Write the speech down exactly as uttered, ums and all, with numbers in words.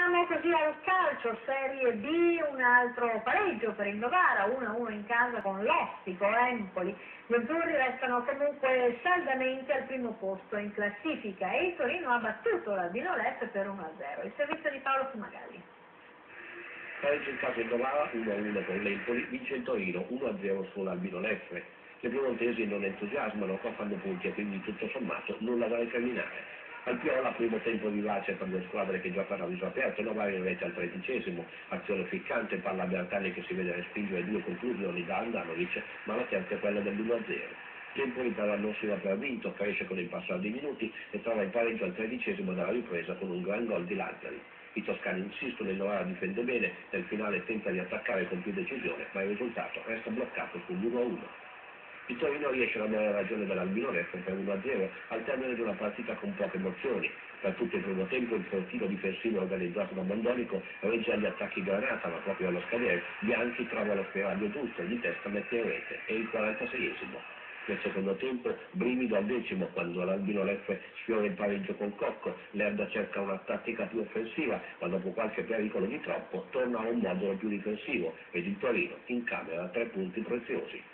Passiamo così al calcio, Serie B, un altro pareggio per il Novara, uno a uno in casa con l'Ostico, Empoli. Gli azzurri restano comunque saldamente al primo posto in classifica e il Torino ha battuto l'Albino Leffe per uno a zero. Il servizio di Paolo Fumagalli. Pareggio in casa il Novara uno a uno con l'Empoli, vince il Torino uno a zero sull'Albino Leffe. Le piemontesi non entusiasmano, qua fanno punti e quindi tutto sommato nulla da recriminare. Al Piola, primo tempo vivace per le squadre che giocano a viso aperto, Novara in rete al tredicesimo, azione ficcante, palla Bertani che si vede respingere due conclusioni da Andanovic, ma la terza è quella dell'uno a zero. L'Empoli però non si va per vinto, cresce con il passare dei minuti e trova il pareggio al tredicesimo dalla ripresa con un gran gol di Lazzari. I toscani insistono, il Novara difende bene, nel finale tenta di attaccare con più decisione, ma il risultato resta bloccato sull'uno a uno. Il Torino riesce a dare ragione dell'Albino Leffe per uno a zero al termine di una partita con poche emozioni. Per tutto il primo tempo il fortino difensivo organizzato da Mondonico regge agli attacchi Granata, ma proprio allo scadere Bianchi trova lo spiraglio giusto e di testa mette in rete. È il quarantaseiesimo. Nel secondo tempo brivido al decimo quando l'Albino Leffe sfiora il pareggio con Cocco, l'Erda cerca una tattica più offensiva, ma dopo qualche pericolo di troppo torna a un modulo più difensivo ed il Torino incamera tre punti preziosi.